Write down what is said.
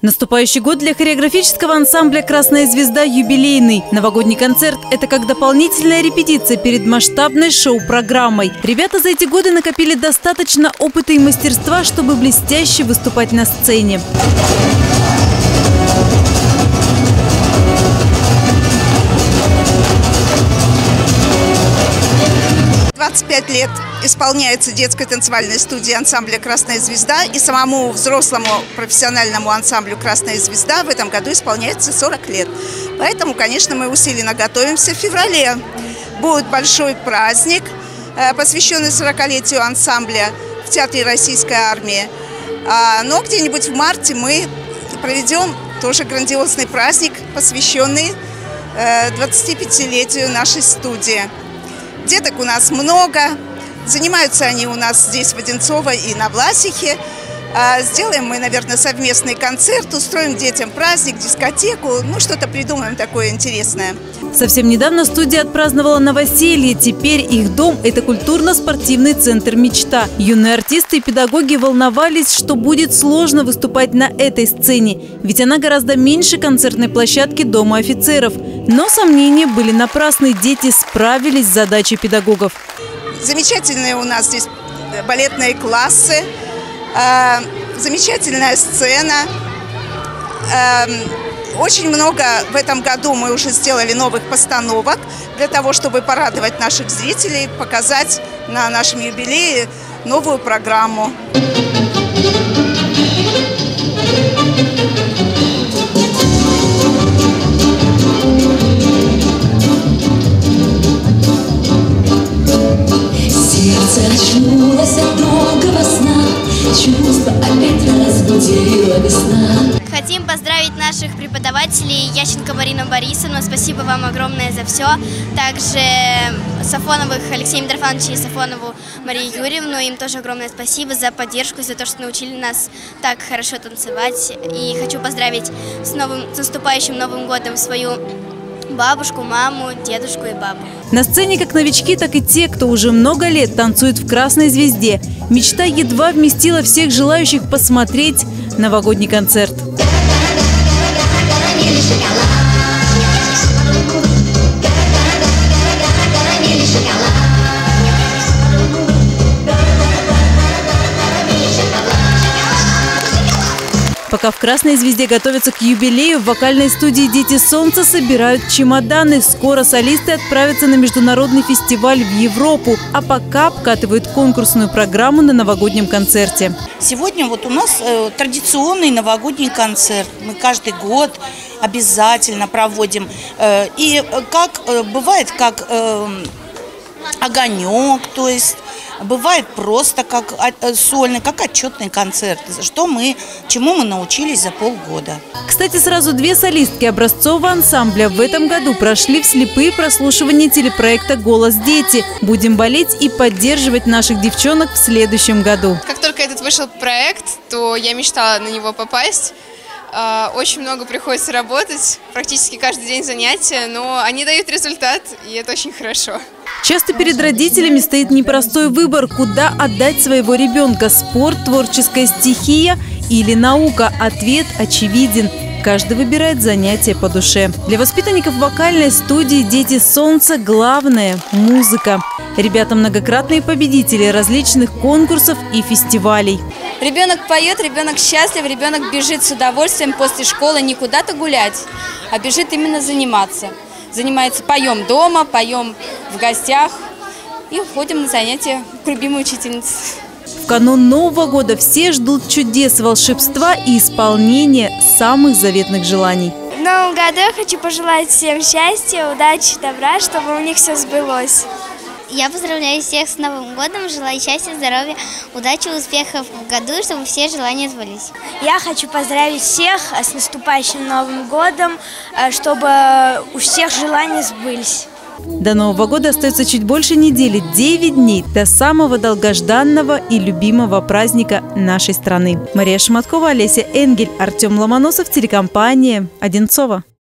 Наступающий год для хореографического ансамбля «Красная звезда» юбилейный. Новогодний концерт – это как дополнительная репетиция перед масштабной шоу-программой. Ребята за эти годы накопили достаточно опыта и мастерства, чтобы блестяще выступать на сцене. 25 лет исполняется детской танцевальной студии ансамбля «Красная звезда», и самому взрослому профессиональному ансамблю «Красная звезда» в этом году исполняется 40 лет. Поэтому, конечно, мы усиленно готовимся. В феврале будет большой праздник, посвященный 40-летию ансамбля в Театре Российской армии. Но где-нибудь в марте мы проведем тоже грандиозный праздник, посвященный 25-летию нашей студии. Деток у нас много, занимаются они у нас здесь в Одинцово и на Власихе. Сделаем мы, наверное, совместный концерт, устроим детям праздник, дискотеку, что-то придумаем такое интересное. Совсем недавно студия отпраздновала новоселье. Теперь их дом – это культурно-спортивный центр «Мечта». Юные артисты и педагоги волновались, что будет сложно выступать на этой сцене, ведь она гораздо меньше концертной площадки Дома офицеров. Но сомнения были напрасны. Дети справились с задачей педагогов. Замечательные у нас здесь балетные классы, замечательная сцена. Очень много в этом году мы уже сделали новых постановок для того, чтобы порадовать наших зрителей, показать на нашем юбилее новую программу. Сердце очнулось от долгого сна, чувство опять разбудила весна. Хотим поздравить наших преподавателей Ященко Марину Борисовну. Спасибо вам огромное за все. Также Сафоновых Алексея Митрофановича и Сафонову Марию Юрьевну. Им тоже огромное спасибо за поддержку, за то, что научили нас так хорошо танцевать. И хочу поздравить с наступающим Новым годом свою бабушку, маму, дедушку и бабу. На сцене как новички, так и те, кто уже много лет танцует в «Красной звезде». «Мечта» едва вместила всех желающих посмотреть новогодний концерт. Пока в «Красной звезде» готовятся к юбилею, в вокальной студии «Дети солнца» собирают чемоданы. Скоро солисты отправятся на международный фестиваль в Европу, а пока обкатывают конкурсную программу на новогоднем концерте. Сегодня у нас традиционный новогодний концерт. Мы каждый год обязательно проводим. И бывает как огонек, то есть бывает просто как сольный, как отчетный концерт, чему мы научились за полгода. Кстати, сразу две солистки образцового ансамбля в этом году прошли вслепые прослушивания телепроекта «Голос дети». Будем болеть и поддерживать наших девчонок в следующем году. Как только этот вышел проект, то я мечтала на него попасть. Очень много приходится работать, практически каждый день занятия, но они дают результат, и это очень хорошо. Часто перед родителями стоит непростой выбор, куда отдать своего ребенка – спорт, творческая стихия или наука. Ответ очевиден. Каждый выбирает занятие по душе. Для воспитанников вокальной студии «Дети солнца» главное – музыка. Ребята многократные победители различных конкурсов и фестивалей. Ребенок поет, ребенок счастлив, ребенок бежит с удовольствием после школы не куда-то гулять, а бежит именно заниматься. Поем дома, поем в гостях и ходим на занятия к любимой учительнице. В канун Нового года все ждут чудес, волшебства и исполнения самых заветных желаний. В Новом году я хочу пожелать всем счастья, удачи, добра, чтобы у них все сбылось. Я поздравляю всех с Новым годом, желаю счастья, здоровья, удачи, успехов в году, чтобы все желания сбылись. Я хочу поздравить всех с наступающим Новым годом, чтобы у всех желания сбылись. До Нового года остается чуть больше недели, 9 дней до самого долгожданного и любимого праздника нашей страны. Мария Шматкова, Олеся Энгель, Артем Ломоносов, телекомпания «Одинцово».